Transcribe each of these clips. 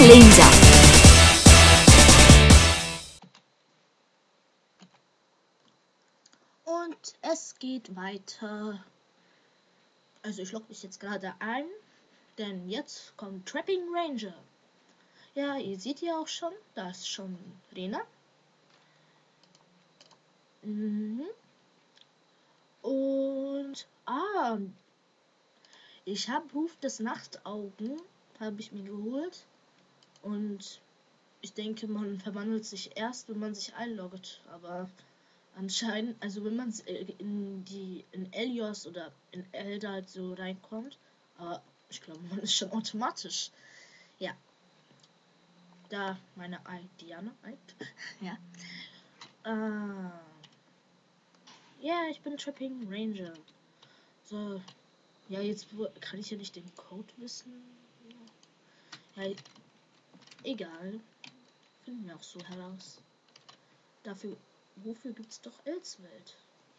Laser. Und es geht weiter. Also ich logge mich jetzt gerade ein, denn jetzt kommt Trapping Ranger. Ja, ihr seht ja auch schon, da ist schon Rena. Und ich habe Ruf des Nachtaugen, habe ich mir geholt. Und ich denke, man verwandelt sich erst, wenn man sich einloggt. Aber anscheinend, also wenn man in Elios oder in Eldad so reinkommt, aber ich glaube, man ist schon automatisch. Ja. Da meine Diana. Ja. Ja, ich bin Trapping Ranger. So. Ja, jetzt kann ich ja nicht den Code wissen. Ja, egal. Finden wir auch so heraus. Wofür gibt's doch Elswelt?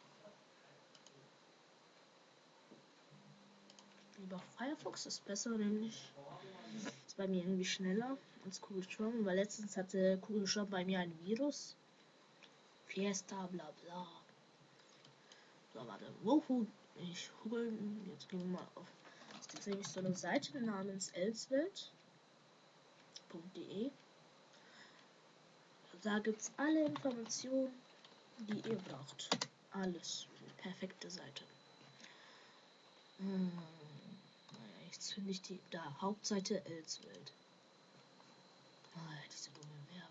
Lieber Firefox ist besser, nämlich ist bei mir irgendwie schneller als Kugelschreiber, weil letztens hatte Kugelschreiber bei mir ein Virus. Fiesta, bla bla. So, warte, ich google, jetzt gehen wir mal auf. Es gibt nämlich so eine Seite namens elswelt.de. Da gibt's alle Informationen, die ihr braucht. Alles. Perfekte Seite. Jetzt finde ich die da. Hauptseite Elswelt. Diese dumme Werbung.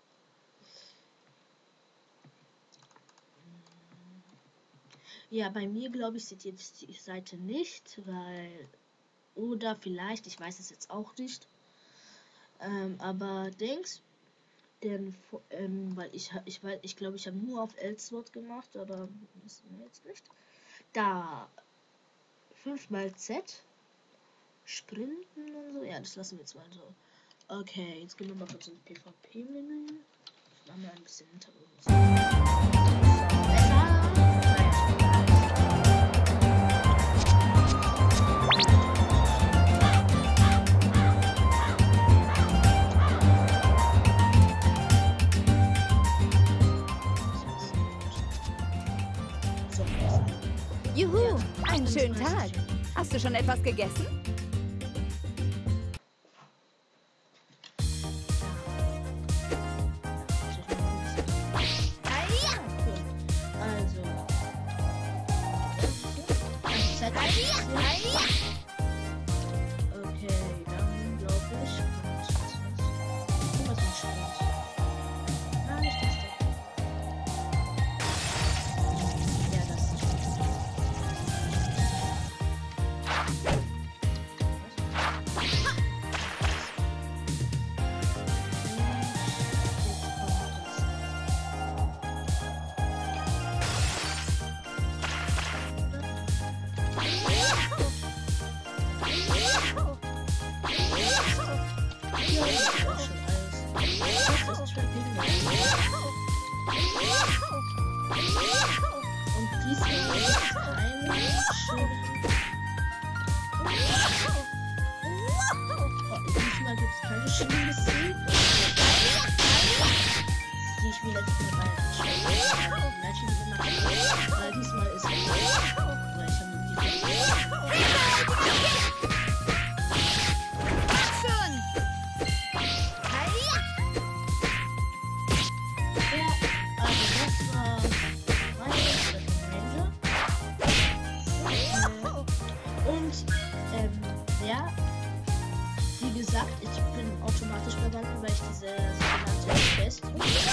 Ja, bei mir glaube ich seht ihr jetzt die Seite nicht, weil oder vielleicht, ich weiß es jetzt auch nicht. Aber Dings, denn weil ich glaube, ich habe nur auf Elswelt gemacht, aber wissen wir jetzt nicht. Da 5x Z Sprinten und so. Ja, das lassen wir jetzt mal so. Okay, jetzt gehen wir mal kurz ins PvP-Menü. Machen wir ein bisschen Hintergrund. Juhu, einen schönen Tag. Hast du schon etwas gegessen? Wie gesagt, ich bin automatisch verwandelt, weil ich diese sogenannte Quest